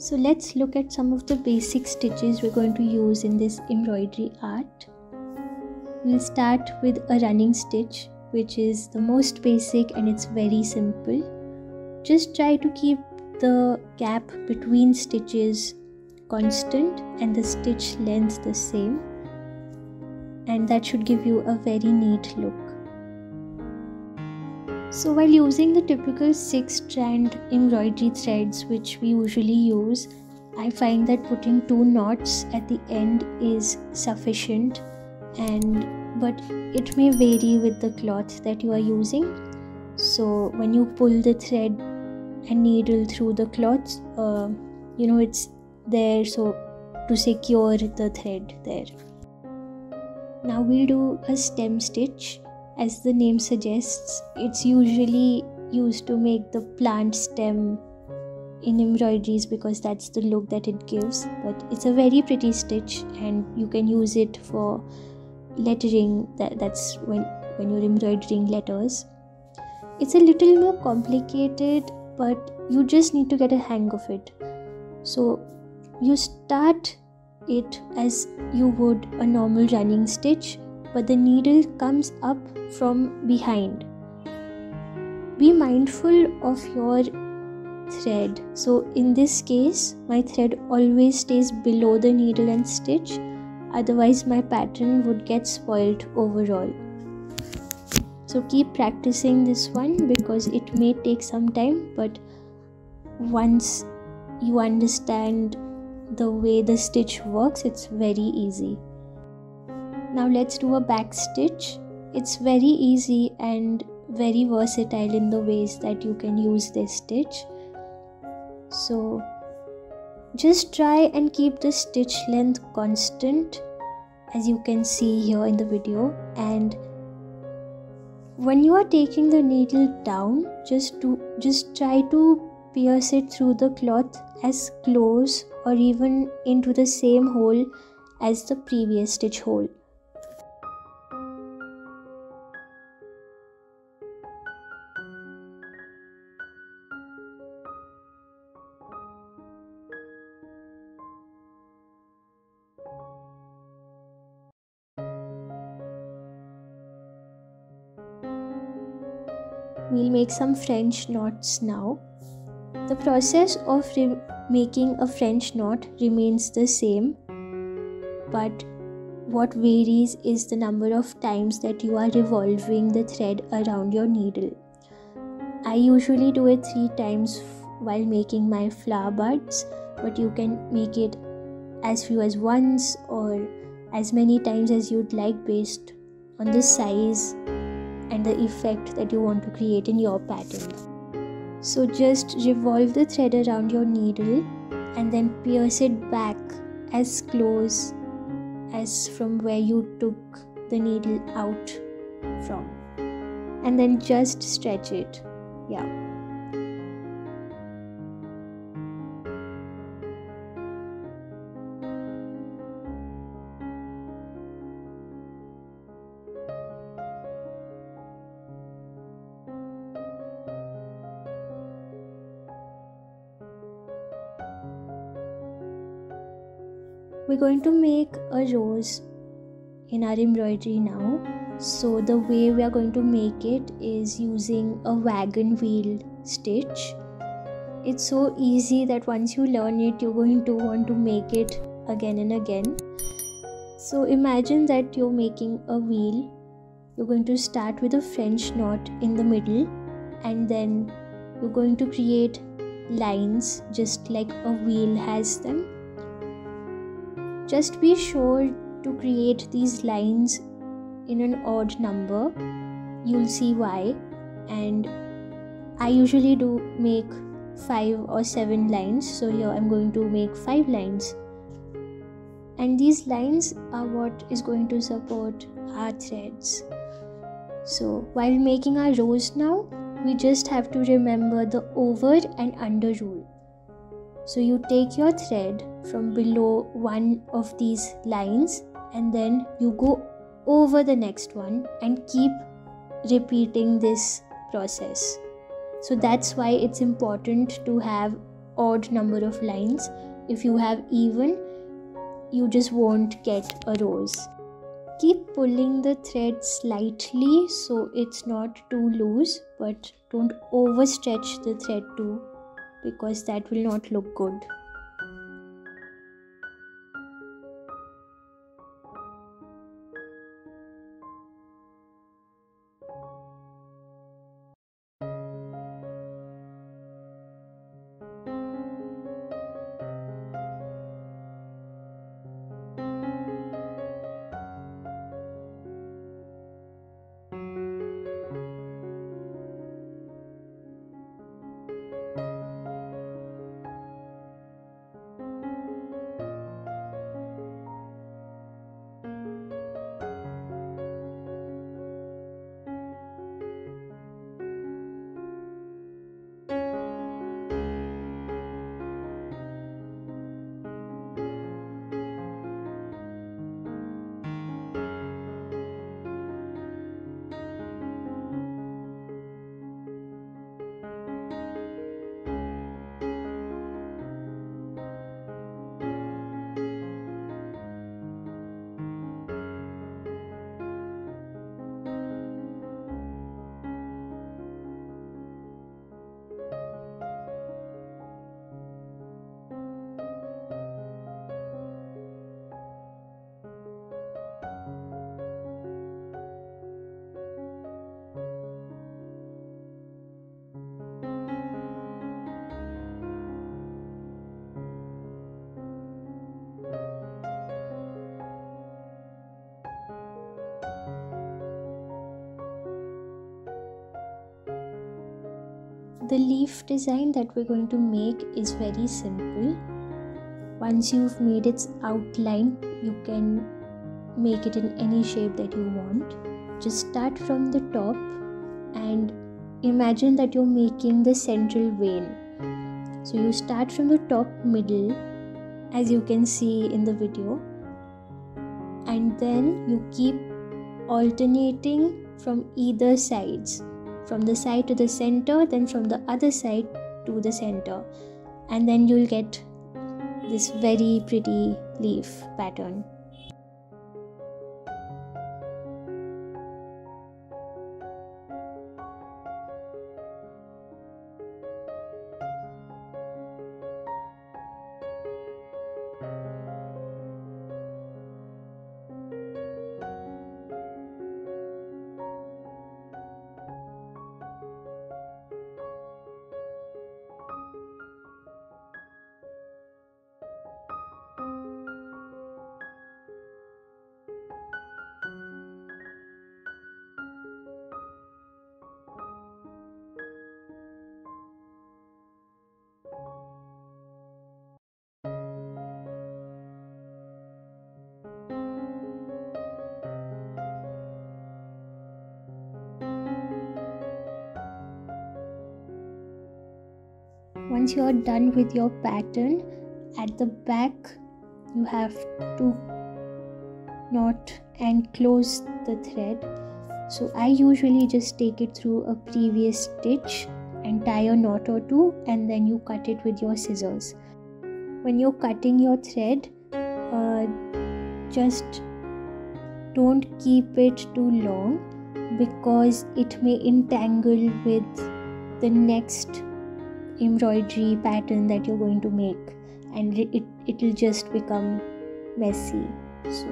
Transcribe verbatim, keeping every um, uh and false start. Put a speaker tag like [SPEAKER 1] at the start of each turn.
[SPEAKER 1] So let's look at some of the basic stitches we're going to use in this embroidery art. We'll start with a running stitch, which is the most basic and it's very simple. Just try to keep the gap between stitches constant and the stitch length the same, and that should give you a very neat look. So while using the typical six strand embroidery threads which we usually use, I find that putting two knots at the end is sufficient, and but it may vary with the cloth that you are using. So when you pull the thread and needle through the cloth, uh, you know it's there, so to secure the thread there. Now we'll do a stem stitch. As the name suggests, it's usually used to make the plant stem in embroideries because that's the look that it gives. But it's a very pretty stitch and you can use it for lettering. That, that's when, when you're embroidering letters. It's a little more complicated, but you just need to get a hang of it. So you start it as you would a normal running stitch, but the needle comes up from behind. Be mindful of your thread. So in this case, my thread always stays below the needle and stitch, otherwise my pattern would get spoiled overall. So keep practicing this one because it may take some time, but once you understand the way the stitch works, it's very easy. Now let's do a back stitch. It's very easy and very versatile in the ways that you can use this stitch. So just try and keep the stitch length constant, as you can see here in the video, and when you are taking the needle down, just to just try to pierce it through the cloth as close or even into the same hole as the previous stitch hole. We'll make some French knots now. The process of making a French knot remains the same, but what varies is the number of times that you are revolving the thread around your needle. I usually do it three times while making my flower buds, but you can make it as few as once or as many times as you'd like based on the size and the effect that you want to create in your pattern. So just revolve the thread around your needle and then pierce it back as close as from where you took the needle out from, and then just stretch it. Yeah. We're going to make a rose in our embroidery now. So the way we are going to make it is using a wagon wheel stitch. It's so easy that once you learn it, you're going to want to make it again and again. So imagine that you're making a wheel. You're going to start with a French knot in the middle, and then you're going to create lines just like a wheel has them. Just be sure to create these lines in an odd number. You'll see why. And I usually do make five or seven lines, so here I'm going to make five lines. And these lines are what is going to support our threads. So while making our rose now, we just have to remember the over and under rule. So you take your thread from below one of these lines and then you go over the next one and keep repeating this process. So that's why it's important to have odd number of lines. If you have even, you just won't get a rose. Keep pulling the thread slightly so it's not too loose, but don't overstretch the thread too, because that will not look good. The leaf design that we're going to make is very simple. Once you've made its outline, you can make it in any shape that you want. Just start from the top and imagine that you're making the central vein. So you start from the top middle, as you can see in the video, and then you keep alternating from either sides. From the side to the center, then from the other side to the center, and then you'll get this very pretty leaf pattern. Once you are done with your pattern, at the back you have to knot and close the thread. So I usually just take it through a previous stitch and tie a knot or two, and then you cut it with your scissors. When you're cutting your thread, uh, just don't keep it too long, because it may entangle with the next embroidery pattern that you're going to make, and it it will just become messy. So